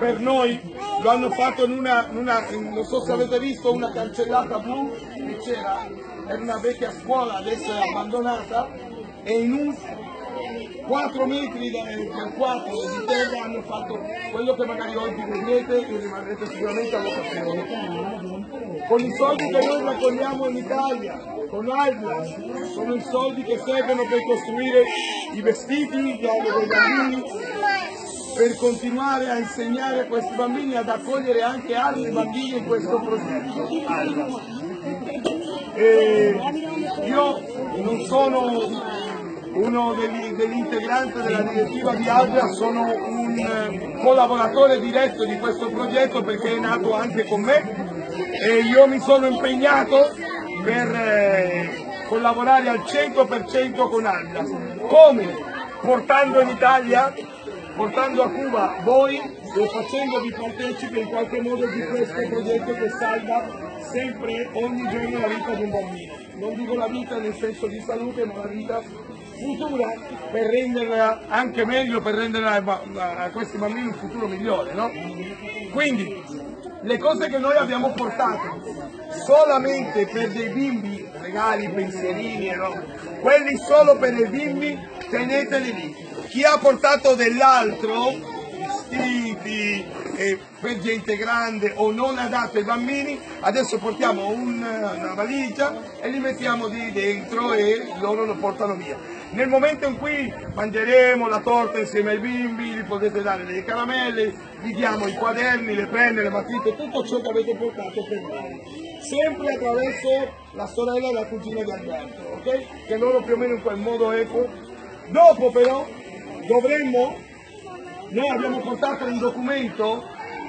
per noi, lo hanno fatto non so se avete visto, una cancellata blu che c'era, era una vecchia scuola, adesso è abbandonata, e in un 4 metri per 4 di terra hanno fatto quello che magari oggi vedrete e rimarrete sicuramente all'occasione. Con i soldi che noi raccogliamo in Italia, con Alblas, sono i soldi che servono per costruire i vestiti dei bambini, per continuare a insegnare a questi bambini, ad accogliere anche altri bambini in questo progetto. Io non sono uno degli integranti della direttiva di Alblas, sono un collaboratore diretto di questo progetto perché è nato anche con me e io mi sono impegnato per collaborare al 100% con Alblas. Come? Portando in Italia, portando a Cuba voi e facendovi partecipi in qualche modo di questo progetto che salva sempre, ogni giorno la vita di un bambino. Non dico la vita nel senso di salute, ma la vita futura, per renderla anche meglio, per rendere a questi bambini un futuro migliore, no? Quindi le cose che noi abbiamo portato solamente per dei bimbi, regali, pensierini, no? Quelli solo per i bimbi, teneteli lì. Chi ha portato dell'altro, vestiti per gente grande o non adatto ai bambini, adesso portiamo una valigia e li mettiamo lì dentro e loro lo portano via. Nel momento in cui mangeremo la torta insieme ai bimbi, gli potete dare delle caramelle, gli diamo i quaderni, le penne, le matite, tutto ciò che avete portato per voi. Sempre attraverso la sorella e la cugina di Alberto, ok? Che loro più o meno in quel modo equo. Dopo però noi abbiamo portato un documento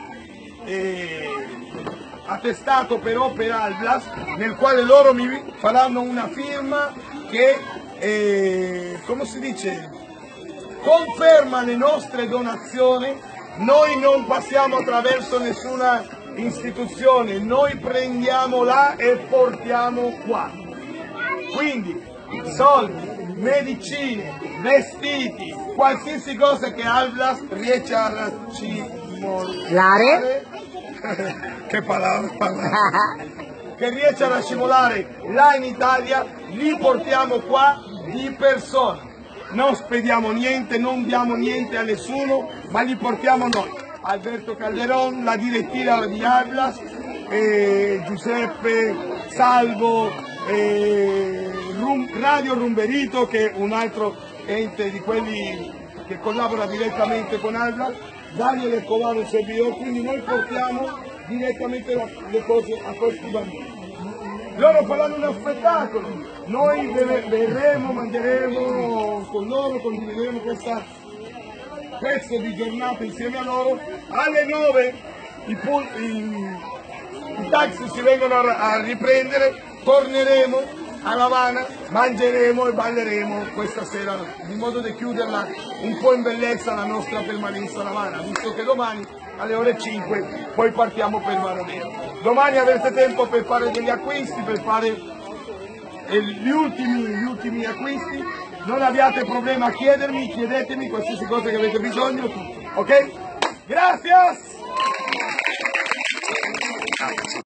attestato però per Alblas, nel quale loro mi faranno una firma che, come si dice, conferma le nostre donazioni. Noi non passiamo attraverso nessuna istituzione, noi prendiamo là e portiamo qua. Quindi soldi, medicine, vestiti, qualsiasi cosa che Alblas riesce a racimolare, che parola, che riesce a racimolare là in Italia, li portiamo qua di persona. Non spediamo niente, non diamo niente a nessuno, ma li portiamo noi. Alberto Calderon, la direttiva di Alblas, Giuseppe, Salvo, Radio Rumberito, che è un altro ente di quelli che collabora direttamente con Alblas, Daniel Escobar, un servidore, quindi noi portiamo direttamente le cose a questi bambini. Loro faranno uno spettacolo, noi verremo, mangeremo con loro, condivideremo questo pezzo di giornata insieme a loro. Alle 9 i taxi si vengono a riprendere, torneremo a La Habana, mangeremo e balleremo questa sera, in modo da chiuderla un po' in bellezza la nostra permanenza a La Habana, visto che domani alle ore 5 poi partiamo per Mar Nero. Domani avrete tempo per fare degli acquisti, per fare gli ultimi acquisti. Non abbiate problema a chiedermi, chiedetemi qualsiasi cosa che avete bisogno, ok? Grazie!